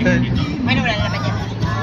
Ano wala naman yan?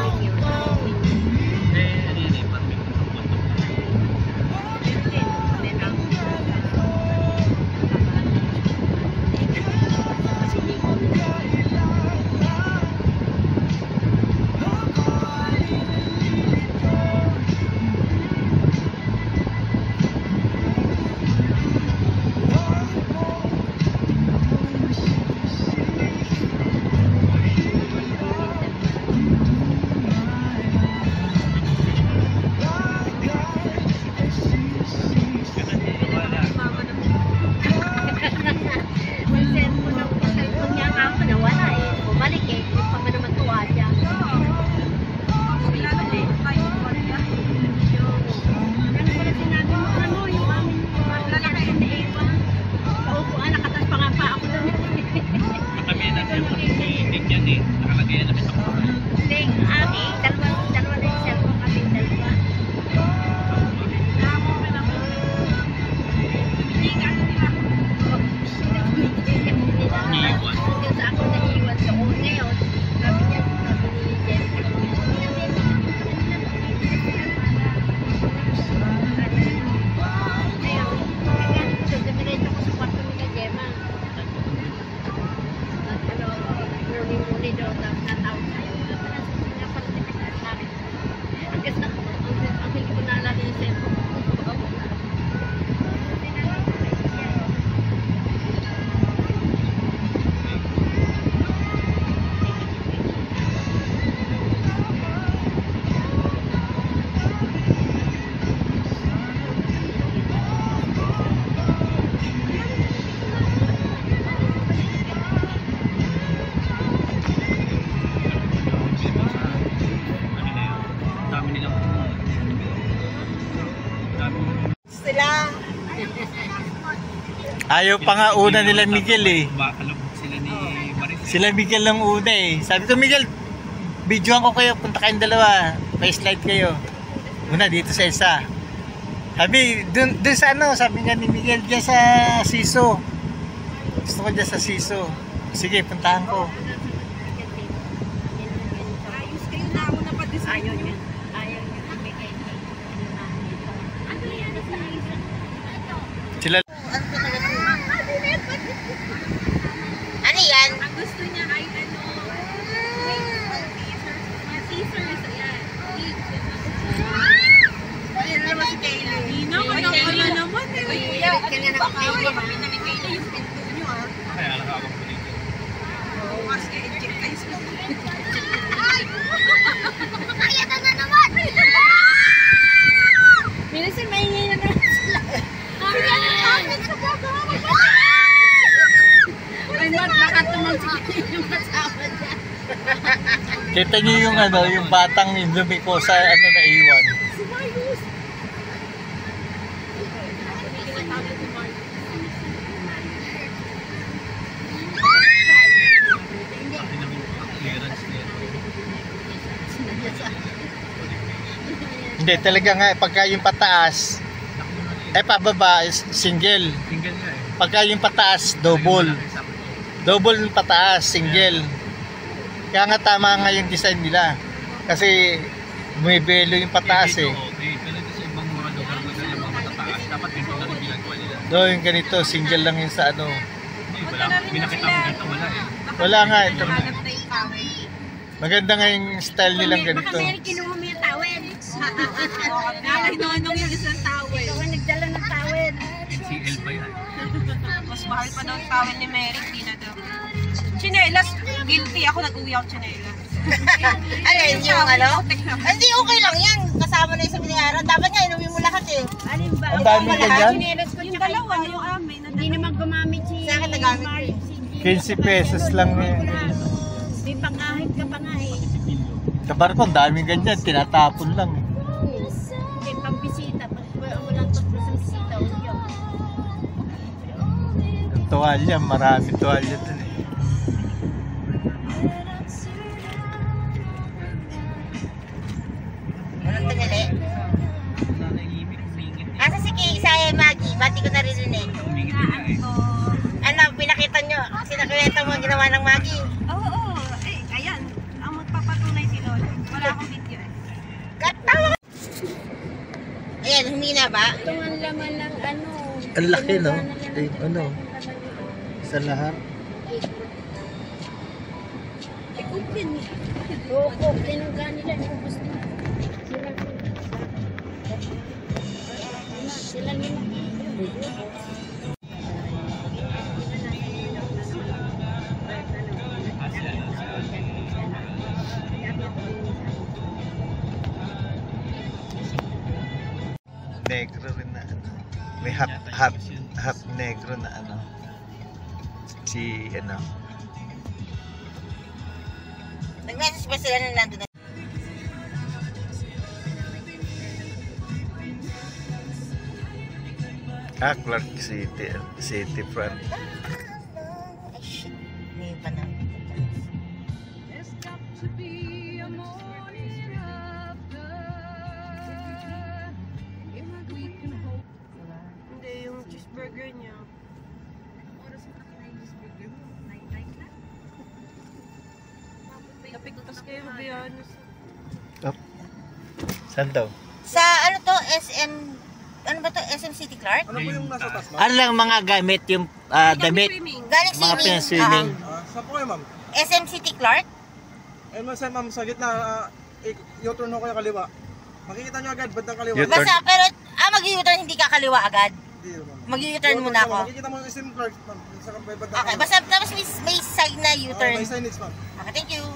Ayaw pa nga una nila Miguel eh. Sila ni Maris. Sila Miguel lang una eh. Sabi ko Miguel, videoan ko kayo, punta kayong dalawa. May slide kayo. Una dito sa isa. Sabi, dun sa ano, sabi nga ni Miguel, dyan sa Siso. Gusto ko dyan sa Siso. Sige, puntahan ko. Ayos kayo na ako na pa-design. Ayaw niya. Sila. Ano yan? Ang gusto niya ay ano, scissors, ayan. Ayun naman si Kayla. Nina, kanya naman eh. Uy, ulit ka na naman Kayla. Kapita ni Kayla yung pinto nyo ah. Kaya nakakabang ko dito. Oo, mas i-check tayo sa Kaya ka na naman! Minsan maingay na naman sila. Ay, baka tumagsikin yung kasama niya. Kita niyo yung ano, yung batang lumiko sa ano na iwan. Sumayos! Clearance nito. Hindi, talaga nga, pagka yung pataas, pababa, single. Single nga eh. Pagka yung pataas, double. Double yung pataas, single. Kaya nga tama nga yung design nila. Kasi bumibelo yung pataas eh. Okay, pero sa ibang mga lugar na ganyan, mga matataas, dapat ganito na rin ginagawa nila. Do, yung ganito, single lang yun sa ano. Hindi, wala. Binakita mo ganito, wala eh. Wala nga, ito. Hanap na yung kawin. Maganda nga yung style nilang ganito. Baka meron kinuha mo yung tawel. Nakainonong yung isang towel. Ikaw ang nagdala ng tawel. NCL pa yan. Mas mahal pa daw yung towel ni Mary. Hindi na daw. Chinelas, guilty ako. Nag-uwi ako chinelas. Ano yun yung ano? Hindi, okay lang yan. Kasama na yung sa binayaran. Dapat nga, inuwi mo lahat eh. Alin ba? Ang dami ganyan. Chinelas ko Yung tsaka dalawa na yung amin. hindi naman gumamit si Sa akin nagamit ko eh. 15 pesos lang eh. May pangahit ka pa nga eh. Kabarko, ang daming ganyan, tinatapon lang eh. May pambisita. Pag walang tapos sa bisita, uyo. Ang tuwalya, marami tuwalya dun eh. Anong tinili? Nanahimik, umingit eh. Asa si Kay, Isaya, Maggie? Ba't di ko naririnig? Umingit nila eh. Ano, pinakita nyo? Sinakwenta mo ang ginawa ng Maggie? Oo, eh, ayan. hinaba? Ito ang laman ng ano. Ang laki, no? Eh, ano? Sa lahat. Oo, tinangga nila. Ubus na. Sila nila. Negro rin na ano. May half negro na ano. Si ano. Nag-message ba sila na nandun na? Clark City front. Ay, shit. May pa na. Hindi, yung cheeseburger niya. Napigtas kayo, Bianos. Saan daw? Sa ano to, SM, ano ba to, SM City Clark? Ano po yung nasa taas, ma'am? Ano lang mga gamit yung damit? Galing Mga swimming. swimming. Saan po kayo, ma'am? SM City Clark? Ayun, ma'am, sa gitna, U-turn ho kayo kaliwa. Makikita nyo agad, bandang kaliwa. U-turn. Basta, pero, mag-u-turn, hindi ka kaliwa agad. Hindi, ma'am. Mag-u-turn muna ako. Makikita mo yung SM Clark, ma'am. Sa bandang Okay, basta, tapos may sign na U-turn. May signage, ma'am. Okay, thank you.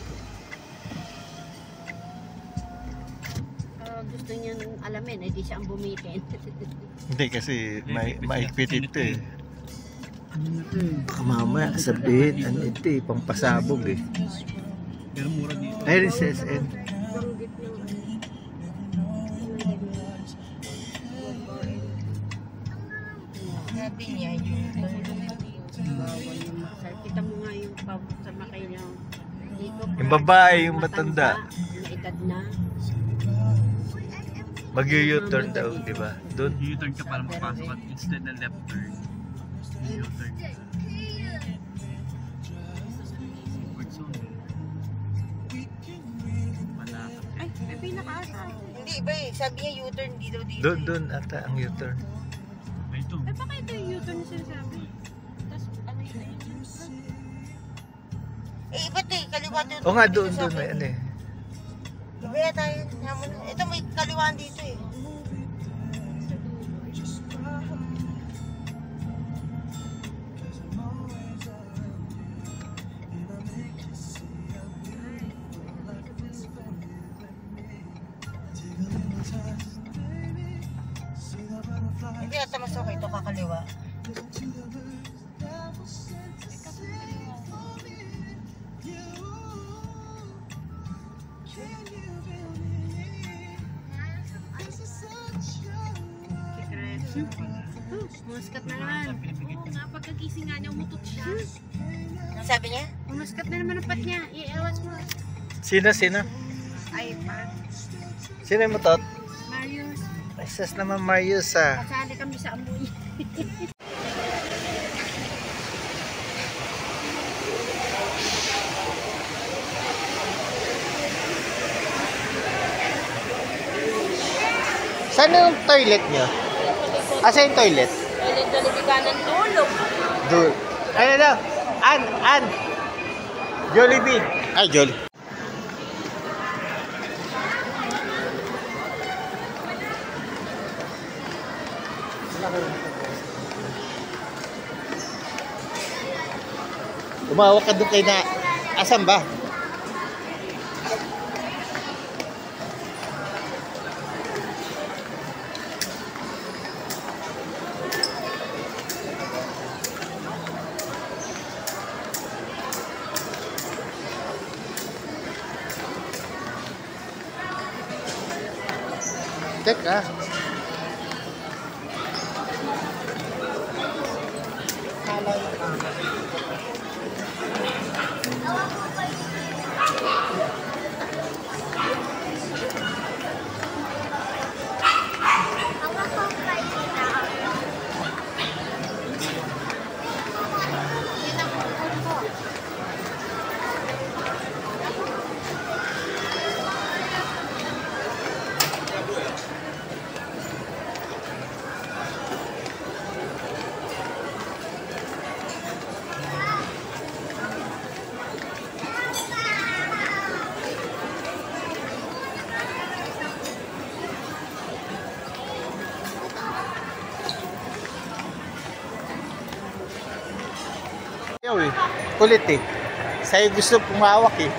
Gusto niya alamin, eh di siya ang bumitin. Hindi kasi maikpit ito eh. Baka mamaya sabihin, ano ito eh, pampasabog eh. Pero mura dito. Ayun si SM. Sabi niya, Bawal yung masal. Kita mo nga yung samakay niya. Dito, Yung babae, yung matanda. Na edad na. Mag-u-turn daw, di ba? Doon. U-turn ka para makapasok at instead na left turn. U-turn ka. Comfort zone. Malakap. ay, may pinakaasa. Hindi, iba eh. Sabi niya U-turn, di daw dito. Doon ata ang U-turn. Ito. Eh, baka ito yung U-turn na sinasabi. Tapos, ano yun? Eh, iba ito eh. Kaliwa dito. O nga, doon may ano eh. Iba yata yun. Ito may kaliwaan dito eh. Hindi ata mas okay ito kakaliwa. Umuskat na naman. Oo nga, pagkagising nga niya, umutot siya. Ano sabi niya? Umuskat na naman ang pat niya. Iawas mo. Sino? Ay, pa. Sino yung mutot? Marius, Isas naman Marius ah. kasali kami sa amoy. Saan yung toilet nyo? Asa yung toilet? Toilet na nagiganan tulog. Doon. Ayun na. An. Jollibee. Ay, Jolly. Umawak ka doon kay na... Asan ba? Teka. Ayaw eh. Kulit eh. Sa'yo gusto pumawak eh.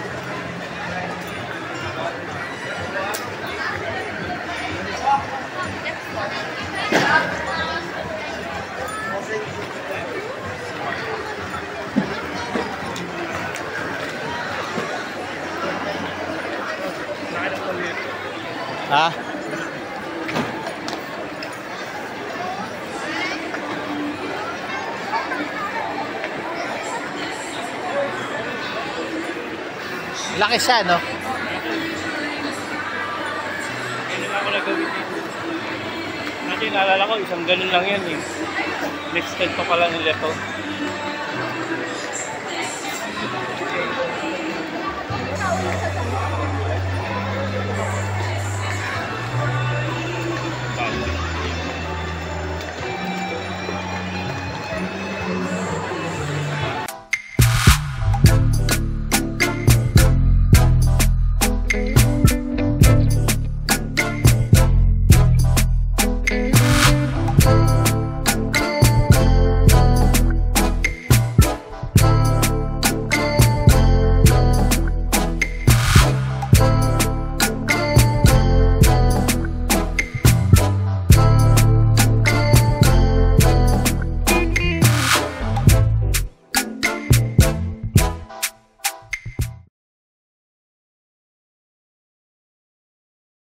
Ha? Laki siya, no? Hindi na ako nagawin dito. Dati naalala ko, isang ganun lang yan eh. Next time pa pala nila to.